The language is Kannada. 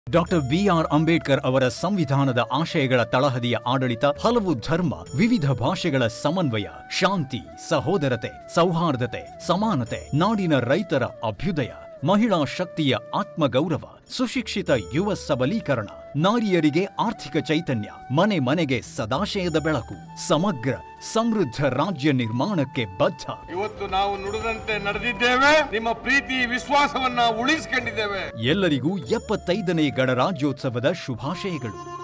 Doctor B R. ಅಂಬೇಡ್ಕರ್ ಅವರ ಸಂವಿಧಾನದ ಆಶಯಗಳ ತಳಹದಿಯ ಆಡಳಿತ, ಹಲವು ಧರ್ಮ, ವಿವಿಧ ಭಾಷೆಗಳ ಸಮನ್ವಯ, ಶಾಂತಿ, ಸಹೋದರತೆ, ಸೌಹಾರ್ದತೆ, ಸಮಾನತೆ, ನಾಡಿನ ರೈತರ ಅಭ್ಯುದಯ, ಮಹಿಳಾ ಶಕ್ತಿಯ ಆತ್ಮಗೌರವ, ಸುಶಿಕ್ಷಿತ ಯುವ ಸಬಲೀಕರಣ, ನಾರಿಯರಿಗೆ ಆರ್ಥಿಕ ಚೈತನ್ಯ, ಮನೆ ಮನೆಗೆ ಸದಾಶಯದ ಬೆಳಕು, ಸಮಗ್ರ ಸಮೃದ್ಧ ರಾಜ್ಯ ನಿರ್ಮಾಣಕ್ಕೆ ಬದ್ಧ. ಇವತ್ತು ನಾವು ನುಡಿದಂತೆ ನಡೆದಿದ್ದೇವೆ, ನಿಮ್ಮ ಪ್ರೀತಿ ವಿಶ್ವಾಸವನ್ನ ಉಳಿಸಿಕೊಂಡಿದ್ದೇವೆ. ಎಲ್ಲರಿಗೂ 75ನೇ ಗಣರಾಜ್ಯೋತ್ಸವದ ಶುಭಾಶಯಗಳು.